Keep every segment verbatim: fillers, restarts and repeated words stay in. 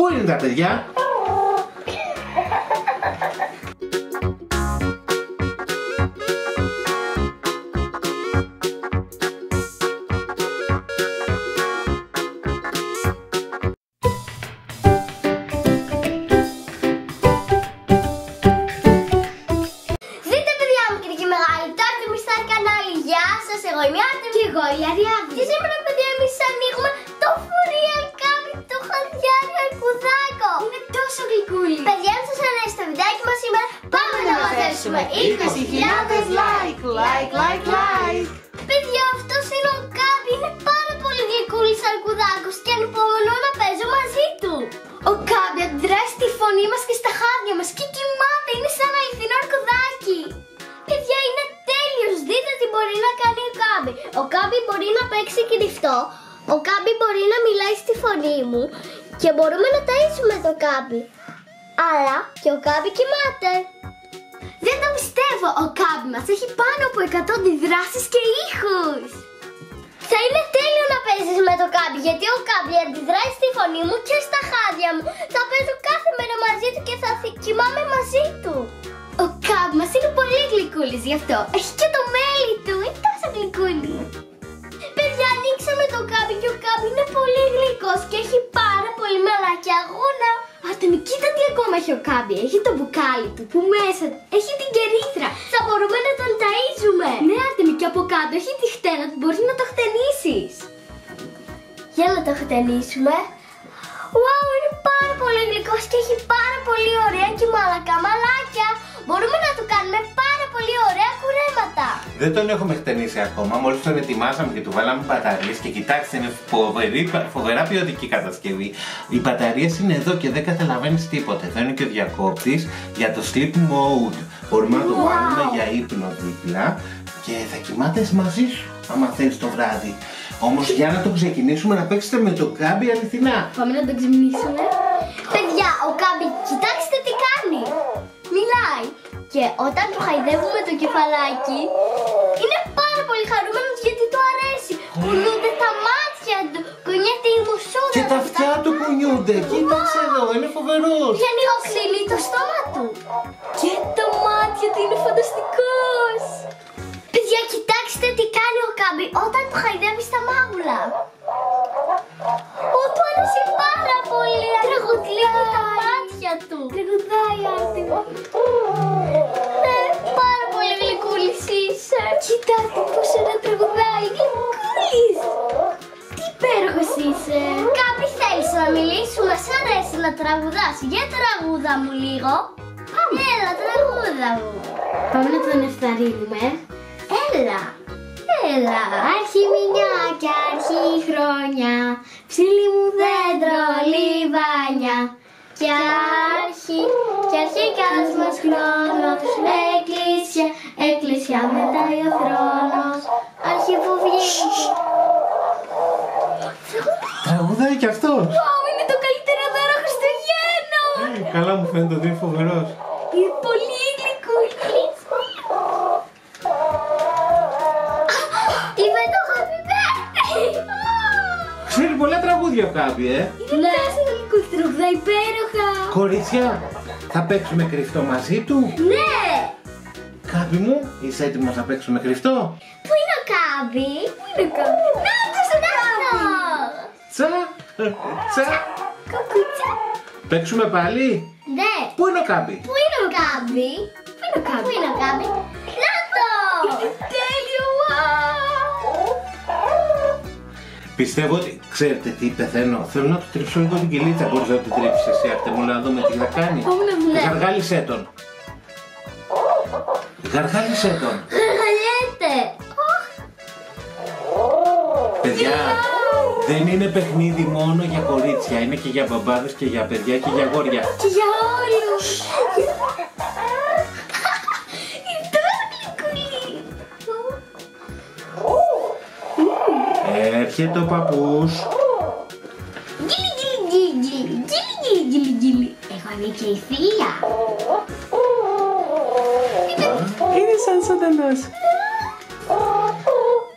Πού είναι τα παιδιά? Εγώ είμαι η Άρτεμις και εγώ η Αριάδνη. Και σήμερα, παιδιά, εμείς ανοίγουμε το Φουρίαλ Κάμπι, το χαλιάρι αρκουδάκο. Είναι τόσο γλυκούλι. Παιδιά, αν σας αρέσει το βιντεάκι μας σήμερα, πάμε να μαζέψουμε είκοσι χιλιάδες like, like, like, like. Παιδιά, αυτός είναι ο Κάμπι, είναι πάρα πολύ γλυκούλης αρκουδάκος και ανυπομονώ να παίζω μαζί του. Ο Κάμπι αντιδράει στη φωνή μας και στα χάδια μας και κοιμάται, είναι σαν αληθινό αρκουδάκι. Παιδιά, είναι τέλειος, δείτε τι μπορεί να κάνει ο Κάμπι. Ο Κάμπι μπορεί να παίξει κρυφτό, ο Κάμπι μπορεί να μιλάει στη φωνή μου και μπορούμε να ταΐσουμε το Κάμπι. Άρα και ο Κάμπι κοιμάται. Δεν το πιστεύω, ο Κάμπι μας έχει πάνω από εκατό αντιδράσεις και ήχους. Θα είναι τέλειο να παίζεις με το Κάμπι, γιατί ο Κάμπι αντιδράει στη φωνή μου και στα χάδια μου. Θα παίζω κάθε μέρα μαζί του και θα κοιμάμαι μαζί του. Ο Κάμπι μας είναι πολύ γλυκούλης γι' αυτό. Έχει και το μέλι του, είναι τόσο γλυκούλη. Παιδιά, ανοίξαμε το Κάμπι και ο Κάμπι είναι πολύ γλυκός και έχει πάρα πολύ μαλάκια αγώνα. Άρτεμι, κοίτα τι ακόμα έχει ο Κάμπι. Έχει το μπουκάλι του που μέσα έχει την κερίθρα. Θα μπορούμε να τον ταΐζουμε. Ναι, Άρτεμι, και από κάτω έχει τη χτένα του, μπορείς να το χτενίσεις. Για να το χτενίσουμε. Wow, είναι πάρα πολύ γλυκός και έχει πάρα πολύ ωραία και μαλακά μαλάκια. Μπορούμε να του κάνουμε πάρα πολύ ωραία κουρέματα. Δεν τον έχουμε χτενίσει ακόμα. Μόλις τον ετοιμάσαμε και του βάλαμε μπαταρίες και κοιτάξτε, είναι φοβερή, φοβερά ποιοτική κατασκευή. Οι μπαταρίες είναι εδώ και δεν καταλαβαίνεις τίποτα. Εδώ είναι και ο διακόπτης για το sleep mode. Μπορούμε wow. να το βάλουμε για ύπνο δίπλα και θα κοιμάτες μαζί σου άμα θέλεις το βράδυ. Όμως για να το ξεκινήσουμε να παίξετε με το Κάμπι αληθινά. Πάμε να το ξυπνήσουμε. Παιδιά, ο Κάμπι, κοιτάξτε τι κάνει. Μιλάει. Και όταν του χαϊδεύουμε το κεφαλάκι, είναι πάρα πολύ χαρούμενος γιατί του αρέσει. Κουνιούνται τα μάτια του, κουνιέται η μουσούρα. Και τα αυτιά του κουνιούνται. Κοίταξε εδώ, είναι φοβερός. Και ανοίγω ξύνει το στόμα του. Και τα μάτια του, είναι φανταστικός. Παιδιά, κοιτάξτε τι κάνει ο Κάμπι όταν του χαϊδεύει στα μάγουλα. Ω, του άρεσε πάρα πολύ. Τραγουδάει τα μάτια του. Τραγουδάει, Άρτεμι. Ναι, πάρα πολύ γλυκούλης είσαι. Κοιτάξτε πως ωραία τραγουδάει. Γλυκούλης. Τι υπέροχος είσαι. Κάμπι, θέλεις να μιλήσουμε? Σ' αρέσει να τραγουδάς? Για τραγούδα μου λίγο. Πάμε. Έλα, τραγούδα μου. Πάμε να τον ευθαρρύνουμε. Έλα, έλα. Άρχι μηνιά και άρχι χρόνια, ψήλι μου δέντρο λιβάνια. Και άρχι, και αρχικάς μας χρόνος, εκκλησιά, εκκλησιά μετάει ο θρόνος. Άρχι που βγει. Τραγουδάει κι αυτός. Wow, είναι το καλύτερο δώρο Χριστουγέννων. Καλά μου φαίνεται ότι είναι φοβερός. Είναι πολύ γλυκούλης. Είμαι το Happy Birthday! Ξέρει πολλά τραγούδια ο Κάμπι, ε! Είναι τόσο γλυκός, τραγουδάει υπέροχα! Κορίτσια, θα παίξουμε κρυφτό μαζί του? Ναι! Κάμπι μου, είσαι έτοιμος να παίξουμε κρυφτό? Πού είναι ο Κάμπι? Πού είναι ο Κάμπι? Να, το να! Τσα! Τσα! Κουκούτσα! Παίξουμε πάλι? Ναι! Πού είναι ο Κάμπι? Πού είναι ο Κάμπι? Πού είναι ο Κάμπι? Πού είναι ο Κάμπι? Να το! Είναι τέλειο! Πιστεύω ότι ξέρετε τι πεθαίνω. Θέλω να του τρίψω λίγο την κυλίτσα. Μπορείς να του τρίψεις εσύ, Άρτεμι, να δούμε τι θα κάνει? Ναι. Γαργάλισέ τον. Γαργάλισέ τον. Γαργαλιέται. Παιδιά, δεν είναι παιχνίδι μόνο για κορίτσια. Είναι και για μπαμπάδες και για παιδιά και για αγόρια. Και για όλους. Έρχεται ο παππούς. Γκίλι γκίλι γκίλι γκίλι γκίλι γκίλι. Εγώ είμαι και η θεία. Είναι σαν ζωντανός.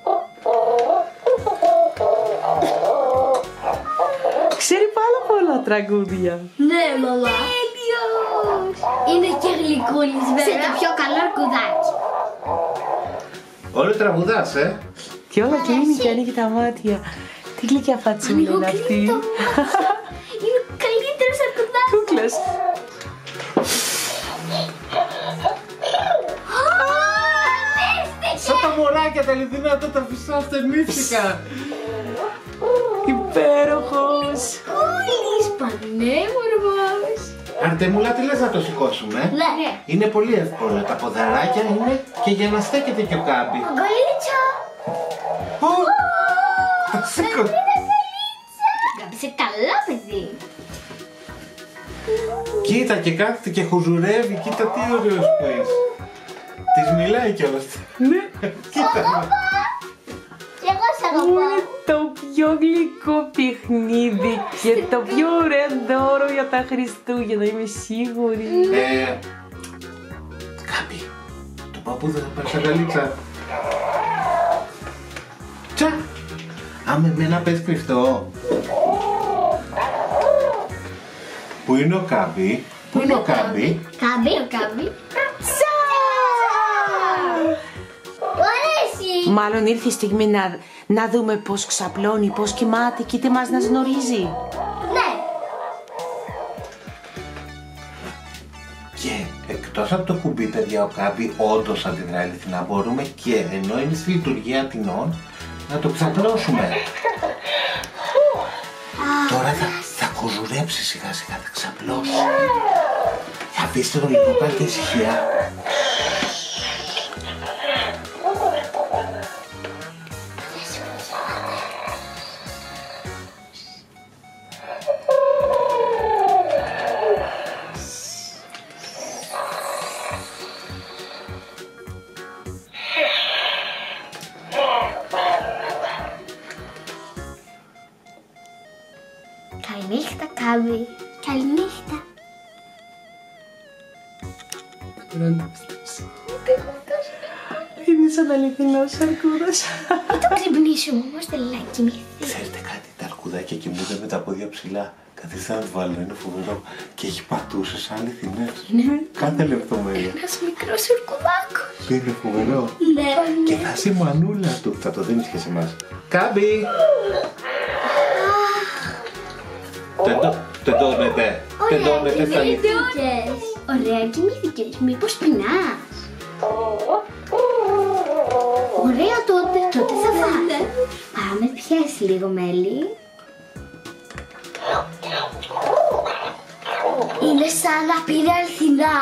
Ξέρει πάρα πολλά τραγούδια. Ναι, μαμά. Τέλειος! Είναι και γλυκούλης βέβαια. Σε το πιο καλό αρκουδάκι. Όλο τραγουδάς, ε. Και όλα κλείνει και ανοίγει τα μάτια. Τι γλυκιά φατσούλα είναι αυτή. Είναι ο καλύτερος αρκουδάκης. Κούκλας. Σαν τα μωράκια τα αληθινά, τότε τα φυσά στενήθηκα. Υπέροχος. Κούλης, πανέμορφος. Αρτεμούλα, τι λες να το σηκώσουμε? Ναι. Είναι πολύ εύκολο. Τα ποδαράκια είναι και για να στέκεται και ο Κάμπι. Γκολίτσα. Σήκω. Είσαι καλά, παιδί. Κοίτα και κάθεται και χουζουρεύει. Κοίτα τι ωραίος που είσαι. Της μιλάει κιόλας. Ναι. Κοίτα. Και εγώ σ' αγαπάω. Είναι το πιο γλυκό παιχνίδι και το πιο ωραίο δώρο για τα Χριστούγεννα, είμαι σίγουρη. Ε, Κάμπι, το παππούδι θα πάρει σαν γαλίτσα. Τσα! Άμα εμένα πες κρυφτό. Πού είναι ο Κάμπι? Πού είναι ο Κάμπι? Κάμπι, ο Κάμπι. Τσα! Αρέσει. Μάλλον ήρθε η στιγμή να, να δούμε πώς ξαπλώνει, πώς κοιμάται και είτε μας να γνωρίζει. Ναι. Και εκτός από το κουμπί, παιδιά, ο Κάμπι όντως αντιδρά αληθινά. Μπορούμε και ενώ είναι στη λειτουργία ατινών να το ξαπλώσουμε. Τώρα θα, θα κουζουρέψει σιγά σιγά, θα ξαπλώσει. Αφήστε το λίγο, κάντε ησυχία. Καληνύχτα, Κάμπι. Καληνύχτα. Είναι σαν αληθινός αρκούδας. Μην το ξυπνήσουμε όμως, θέλει να κοιμηθεί. Ξέρετε κάτι, τα αρκουδάκια κοιμούνται με τα πόδια ψηλά. Καθίστε να το βάλω, είναι φοβερό. Και έχει πατούσες σαν αληθινές. Κάθε λεπτομέρεια. Ένας μικρός αρκουδάκος. Είναι φοβερό. Ναι. Και θα είσαι η μανούλα του. Θα το δίνεις και σε εμάς. Κάμπι! Τεντώνεται. Τεντώνεται στα νύχια. Ωραία, κοιμήθηκες. Μήπως πεινάς? Ωραία, τότε, τότε θα φας. Πάμε, πιες λίγο μέλι. Είναι σαν να πήρε αληθινά.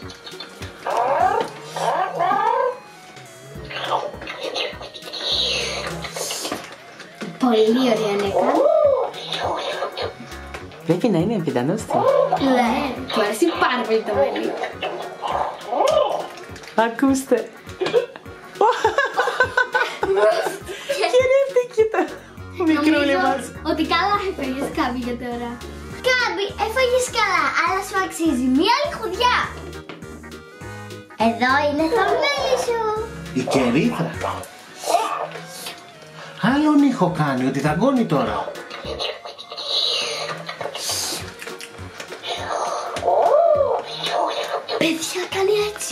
Πολύ ωραία νέκα. Πρέπει να είναι εμφυτανός του. Ναι, του αρέσει πάρα πολύ το μέλι. Ακούστε. Χαιρέτη, κοίτα. Μικρούλι μας. Ότι καλά έφαγες, Κάμπι, για τώρα. Κάμπι, έφαγες καλά, αλλά σου αξίζει μία άλλη χουδιά. Εδώ είναι το μέλι σου. Η κερίδα. Άλλον ήχο κάνει, ότι δαγκώνει τώρα. Παιδιά, κάνει έτσι.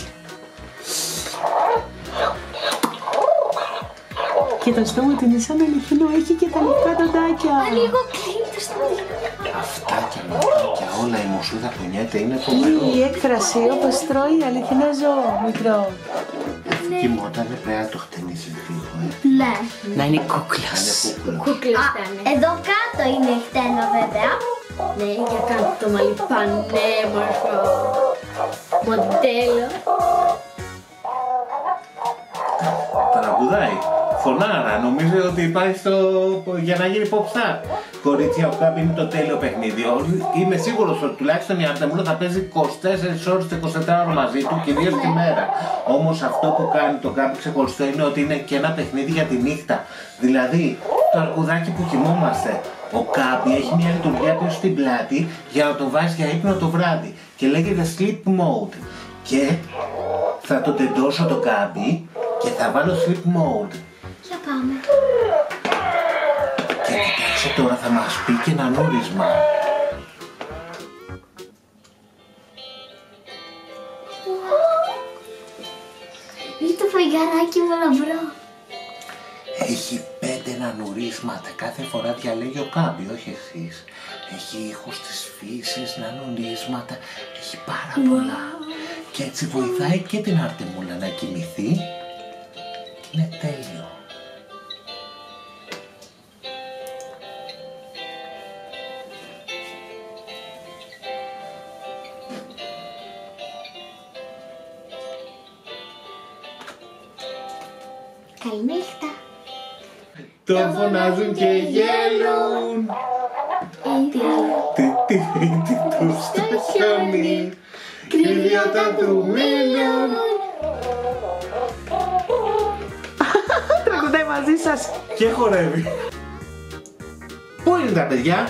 Και το στόμα του είναι σαν αληθινό, έχει και τα λεπτά δοντάκια. Λίγο κλείνει το στόμα. Αυτά και ματάκια, όλα η μοσούδα που νιέται είναι φοβερό. Η έκφραση όπως τρώει αληθινό ζώο, μικρό. Κοιμότανε, πρέπει να το χτενίσεις λίγο, ε. Ναι. Να είναι κούκλας. Είναι κούκλο. Κούκλος ήταν. Εδώ κάτω είναι χτένο βέβαια. Ναι, για κάτω το μαλλί πανέμορφο. Μοντέλο. Τραγουδάει. Φωνάρα, νομίζω ότι πάει στο... για να γίνει pop star. Κορίτσια, ο Κάμπι είναι το τέλειο παιχνίδι. Είμαι σίγουρος ότι τουλάχιστον η Αρτεμούλα θα παίζει είκοσι τέσσερις ώρες και είκοσι τέσσερις ώρες μαζί του, κυρίως τη μέρα. Όμως αυτό που κάνει το Κάμπι ξεχωριστό είναι ότι είναι και ένα παιχνίδι για τη νύχτα. Δηλαδή, το αρκουδάκι που κοιμόμαστε. Ο Κάμπι έχει μια λειτουργία πίσω στην πλάτη για να το βάζει για ύπνο το βράδυ. Και λέγεται sleep mode. Και θα το τεντώσω το Κάμπι και θα βάλω sleep mode. Για πάμε. Και κοιτάξτε τώρα, θα μας πει και ένα νούρισμα. φεγγαράκι μου λαμπρό. Έχει πέντε νανουρίσματα, κάθε φορά διαλέγει ο Κάμπι, όχι εσείς. Έχει ήχους της φύσης, νανουρίσματα, έχει πάρα πολλά. Και έτσι βοηθάει και την Αρτεμούλα να κοιμηθεί. Και είναι τέλειο. Καληνύχτα. Το φωνάζουν και γέλουν. Τι τι τι του στο χιόνι. Κρύβει όταν του μείνουν. Τραγουδάει μαζί σας. Και χορεύει. Πού είναι τα παιδιά?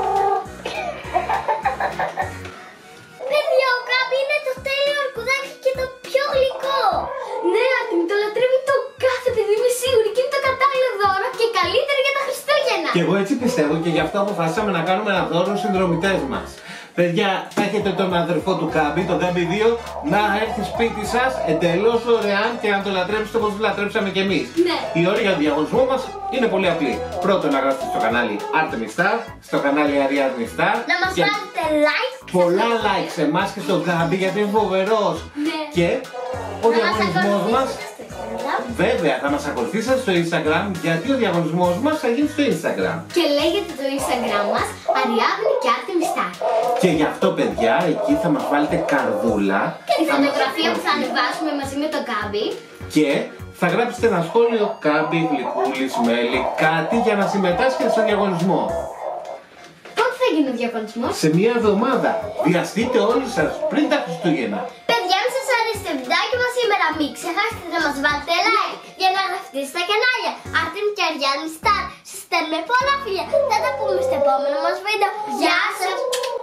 Παιδιά, ο Κάμπι είναι το τέλειο αρκουδάκι και το πιο γλυκό. Ναι, Άτιμ, το λατρεύει το κάθε παιδί, είμαι σίγουρη, και είναι το κατάλληλο δώρο και καλύτερο για τα Χριστούγεννα. Και εγώ έτσι πιστεύω και γι' αυτό αποφασίσαμε να κάνουμε ένα δώρο στους συνδρομητές μας. Παιδιά, θα έχετε τον αδερφό του Κάμπι, τον Κάμπι δύο, να έρθει σπίτι σας εντελώς δωρεάν και να το λατρέψετε όπως το λατρέψαμε κι εμείς. Ναι. Η όρια για τον διαγωνισμό μας είναι πολύ απλή. Πρώτον, να γράψετε στο κανάλι Artemis Star, στο κανάλι Ariadne Star. Να μας και βάλετε like. πολλά like σε εμάς και στον Κάμπι γιατί είναι φοβερός. Ναι. Και ο Να μας διαγωνισμός μας. ακολουθήσετε στο Instagram. Βέβαια, θα μας ακολουθήσετε στο Instagram γιατί ο διαγωνισμός μας θα γίνει στο Instagram. Και λέγεται το Instagram μας Ariadne και Artemis Star. Και γι' αυτό, παιδιά, εκεί θα μας βάλετε καρδούλα. Και τη θα μας φωτογραφία που θα ακολουθήσετε. ανεβάσουμε μαζί με τον Κάμπι. Και θα γράψετε ένα σχόλιο Κάμπι, γλυκούλης, μέλι, κάτι για να συμμετάσχετε στο διαγωνισμό. Πότε θα γίνει ο διαγωνισμός? Σε μία εβδομάδα. Βιαστείτε όλοι σας πριν τα Χριστούγεννα. Παιδιά, αν σας άρεσε το βιντεάκι μας σήμερα, μην ξεχάσετε να μας βάλετε like για να γραφτείτε στα κανάλια Artemis και Ariadne Star. Σας στέλνουμε πολλά φιλιά. Θα τα πούμε στο επόμενο μας βίντεο. Γεια σας!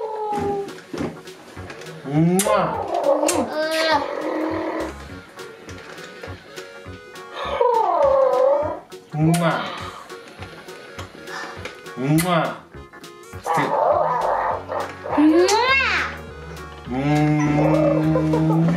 Μουα. Μουα. Μουα. Στη- Μουα! Μμμ.